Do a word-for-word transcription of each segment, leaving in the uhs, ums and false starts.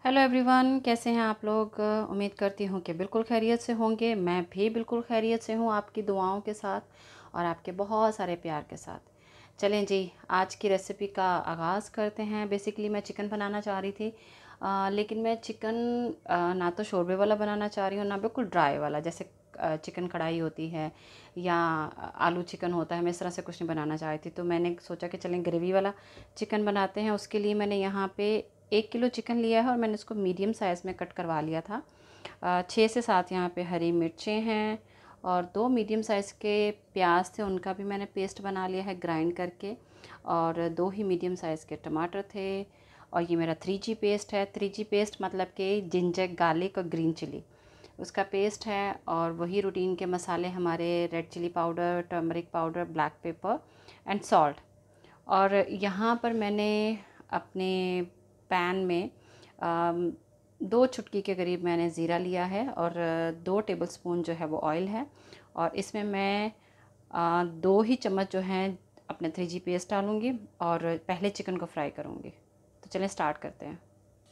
Hello everyone, कैसे हैं आप लोग। उम्मीद करती हूँ कि बिल्कुल खैरियत से होंगे। मैं भी बिल्कुल खैरियत से हूँ, आपकी दुआओं के साथ और आपके बहुत सारे प्यार के साथ। चलें जी, आज की रेसिपी का आगाज़ करते हैं। बेसिकली मैं चिकन बनाना चाह रही थी, आ, लेकिन मैं चिकन आ, ना तो शोरबे वाला बनाना चाह रही हूँ, ना बिल्कुल ड्राई वाला, जैसे चिकन कढ़ाई होती है या आलू चिकन होता है। मैं इस तरह से कुछ नहीं बनाना चाह रही थी, तो मैंने सोचा कि चलें ग्रेवी वाला चिकन बनाते हैं। उसके लिए मैंने यहाँ पे एक किलो चिकन लिया है और मैंने इसको मीडियम साइज़ में कट करवा लिया था। छः से सात यहाँ पे हरी मिर्चें हैं और दो मीडियम साइज़ के प्याज थे, उनका भी मैंने पेस्ट बना लिया है ग्राइंड करके। और दो ही मीडियम साइज़ के टमाटर थे। और ये मेरा थ्री जी पेस्ट है। थ्री जी पेस्ट मतलब कि जिंजर, गार्लिक और ग्रीन चिली, उसका पेस्ट है। और वही रूटीन के मसाले हमारे red chilli powder, turmeric powder, black pepper and salt. और यहाँ पर मैंने अपने पैन में आ, दो चुटकी के करीब मैंने ज़ीरा लिया है और दो टेबलस्पून जो है वो ऑयल है। और इसमें मैं आ, दो ही चम्मच जो हैं अपने थ्री जी पेस्ट डालूँगी और पहले चिकन को फ्राई करूँगी। तो चलें स्टार्ट करते हैं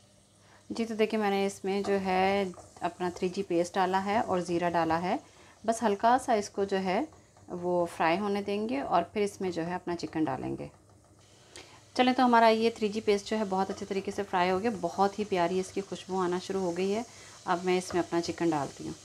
जी। तो देखिए, मैंने इसमें जो है अपना थ्री जी पेस्ट डाला है और ज़ीरा डाला है। बस हल्का सा इसको जो है वो फ्राई होने देंगे और फिर इसमें जो है अपना चिकन डालेंगे। चलें, तो हमारा ये थ्री जी पेस्ट जो है बहुत अच्छे तरीके से फ्राई हो गया। बहुत ही प्यारी इसकी खुशबू आना शुरू हो गई है। अब मैं इसमें अपना चिकन डालती हूँ।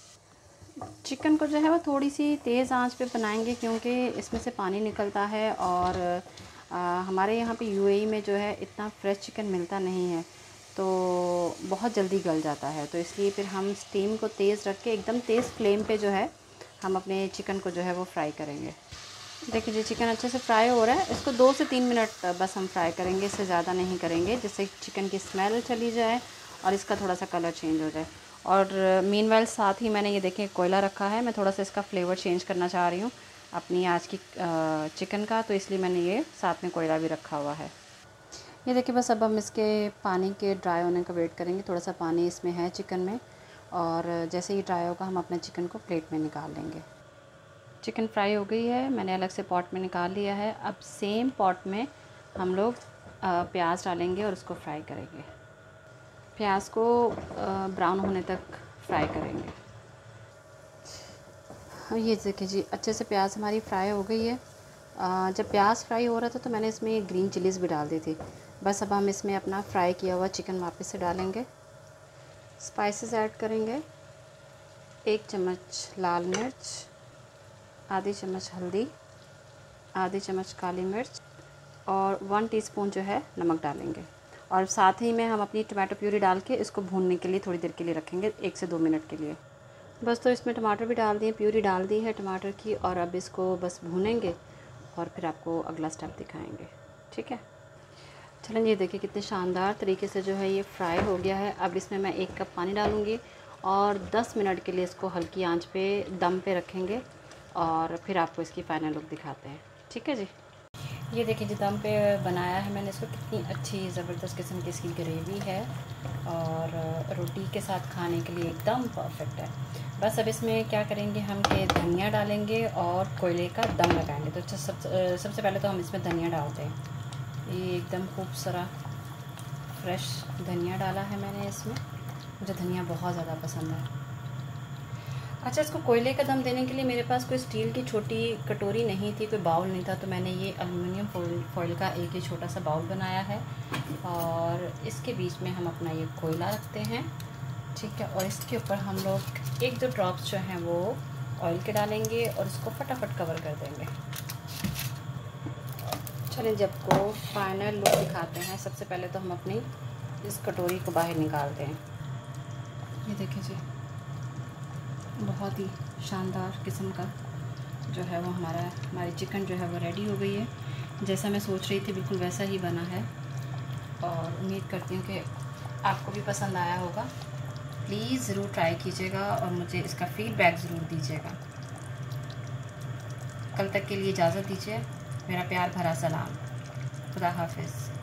चिकन को जो है वो थोड़ी सी तेज़ आंच पे बनाएंगे, क्योंकि इसमें से पानी निकलता है और आ, हमारे यहाँ पे यूएई में जो है इतना फ्रेश चिकन मिलता नहीं है, तो बहुत जल्दी गल जाता है। तो इसलिए फिर हम स्टीम को तेज़ रख के एकदम तेज़ फ्लेम पे जो है हम अपने चिकन को जो है वो फ्राई करेंगे। देखिए जी, चिकन अच्छे से फ्राई हो रहा है। इसको दो से तीन मिनट बस हम फ्राई करेंगे, इससे ज़्यादा नहीं करेंगे, जिससे चिकन की स्मेल चली जाए और इसका थोड़ा सा कलर चेंज हो जाए। और मीनवाइल साथ ही मैंने ये देखिए कोयला रखा है। मैं थोड़ा सा इसका फ्लेवर चेंज करना चाह रही हूँ अपनी आज की चिकन का, तो इसलिए मैंने ये साथ में कोयला भी रखा हुआ है। ये देखिए, बस अब हम इसके पानी के ड्राई होने का वेट करेंगे। थोड़ा सा पानी इसमें है चिकन में, और जैसे ही ड्राई होगा हम अपने चिकन को प्लेट में निकाल लेंगे। चिकन फ्राई हो गई है, मैंने अलग से पॉट में निकाल लिया है। अब सेम पॉट में हम लोग प्याज डालेंगे और उसको फ्राई करेंगे। प्याज को ब्राउन होने तक फ्राई करेंगे। ये देखिए जी, अच्छे से प्याज हमारी फ्राई हो गई है। आ, जब प्याज फ्राई हो रहा था तो मैंने इसमें ग्रीन चिलीज़ भी डाल दी थी। बस अब हम इसमें अपना फ्राई किया हुआ चिकन वापस से डालेंगे। स्पाइसेस ऐड करेंगे। एक चम्मच लाल मिर्च, आधी चम्मच हल्दी, आधी चम्मच काली मिर्च और वन टीस्पून जो है नमक डालेंगे। और साथ ही में हम अपनी टमाटो प्यूरी डाल के इसको भूनने के लिए थोड़ी देर के लिए रखेंगे, एक से दो मिनट के लिए बस। तो इसमें टमाटर भी डाल दिए, प्यूरी डाल दी है टमाटर की, और अब इसको बस भूनेंगे और फिर आपको अगला स्टेप दिखाएंगे। ठीक है, चलें। ये देखिए कितने शानदार तरीके से जो है ये फ्राई हो गया है। अब इसमें मैं एक कप पानी डालूँगी और दस मिनट के लिए इसको हल्की आंच पे दम पे रखेंगे और फिर आपको इसकी फ़ाइनल लुक दिखाते हैं। ठीक है जी। ये देखिए जी, दम पे बनाया है मैंने इसको। कितनी अच्छी ज़बरदस्त किस्म की इसकी ग्रेवी है और रोटी के साथ खाने के लिए एकदम परफेक्ट है। बस अब इसमें क्या करेंगे हम कि धनिया डालेंगे और कोयले का दम लगाएंगे। तो सब सबसे पहले तो हम इसमें धनिया डालते हैं। ये एकदम खूब सारा फ्रेश धनिया डाला है मैंने इसमें। मुझे धनिया बहुत ज़्यादा पसंद है। अच्छा, इसको कोयले का दम देने के लिए मेरे पास कोई स्टील की छोटी कटोरी नहीं थी, कोई बाउल नहीं था, तो मैंने ये एल्युमिनियम फॉइल फॉइल का एक ही छोटा सा बाउल बनाया है और इसके बीच में हम अपना ये कोयला रखते हैं। ठीक है, और इसके ऊपर हम लोग एक दो ड्रॉप्स जो हैं वो ऑयल के डालेंगे और इसको फटाफट कवर कर देंगे। चलिए, जब को फाइनल लुक दिखाते हैं। सबसे पहले तो हम अपनी इस कटोरी को बाहर निकालते हैं। ये देखिए जी, बहुत ही शानदार किस्म का जो है वो हमारा हमारी चिकन जो है वो रेडी हो गई है। जैसा मैं सोच रही थी बिल्कुल वैसा ही बना है और उम्मीद करती हूँ कि आपको भी पसंद आया होगा। प्लीज़ ज़रूर ट्राई कीजिएगा और मुझे इसका फीडबैक ज़रूर दीजिएगा। कल तक के लिए इजाज़त दीजिए। मेरा प्यार भरा सलाम। खुदा हाफिज़।